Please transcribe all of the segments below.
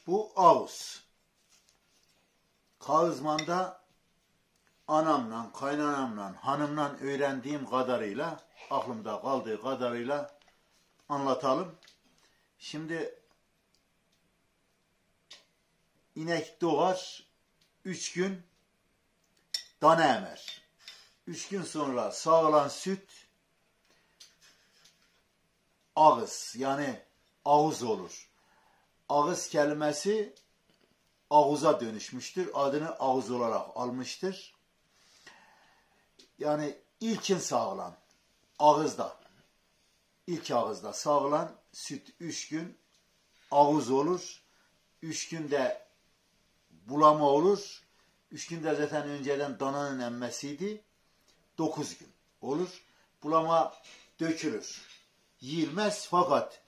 Bu avuz. Kağızman'da anamla, kaynanamla, hanımla öğrendiğim kadarıyla, aklımda kaldığı kadarıyla anlatalım. Şimdi inek doğar, 3 gün dana emer. 3 gün sonra sağılan süt ağız, yani ağız olur. Ağız kelimesi ağuza dönüşmüştür. Adını ağız olarak almıştır. Yani ilkin sağılan ağızda, ilk ağızda sağılan süt 3 gün ağız olur. 3 günde bulama olur. 3 günde zaten önceden dananın emmesiydi. 9 gün olur. Bulama dökülür. Yiyilmez fakat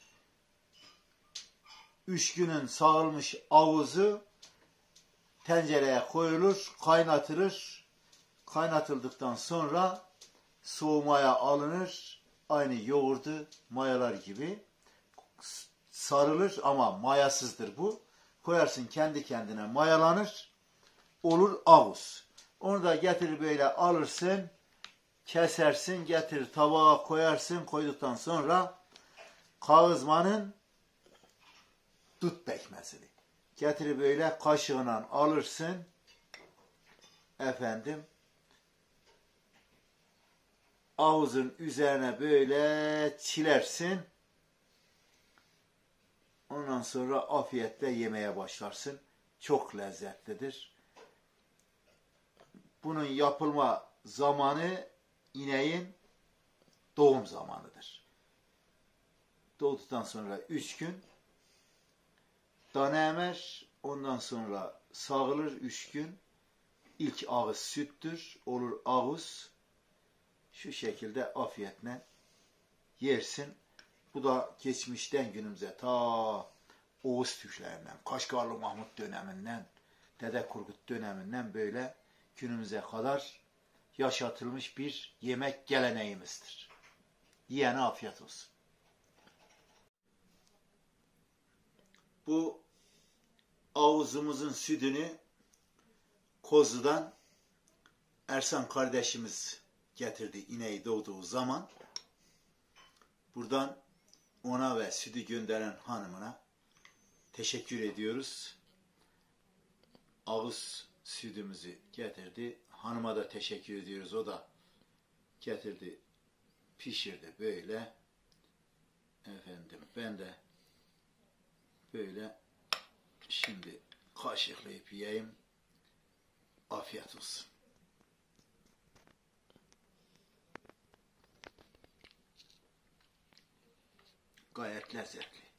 3 günün sağılmış avuzu tencereye koyulur, kaynatılır. Kaynatıldıktan sonra soğumaya alınır. Aynı yoğurdu mayalar gibi sarılır ama mayasızdır bu. Koyarsın kendi kendine mayalanır. Olur avuz. Onu da getirir böyle alırsın. Kesersin, getirir tabağa koyarsın. Koyduktan sonra kağızmanın dut pekmezini getirir böyle kaşığına alırsın. Efendim avuzun üzerine böyle çilersin. Ondan sonra afiyetle yemeye başlarsın. Çok lezzetlidir. Bunun yapılma zamanı ineğin doğum zamanıdır. Doğduktan sonra 3 gün dana emer, ondan sonra sağılır 3 gün. İlk ağız süttür, olur ağız. Şu şekilde afiyetle yersin. Bu da geçmişten günümüze ta Oğuz Türklerinden, Kaşgarlı Mahmut döneminden, Dede Korkut döneminden böyle günümüze kadar yaşatılmış bir yemek geleneğimizdir. Yiyene afiyet olsun. Bu avuzumuzun sütünü Kozlu'dan Ersan kardeşimiz getirdi ineği doğduğu zaman. Buradan ona ve sütü gönderen hanımına teşekkür ediyoruz. Avuz sütümüzü getirdi. Hanıma da teşekkür ediyoruz. O da getirdi, pişirdi böyle. Efendim ben de böyle şimdi kaşıklayıp yiyeyim. Afiyet olsun. Gayet lezzetli.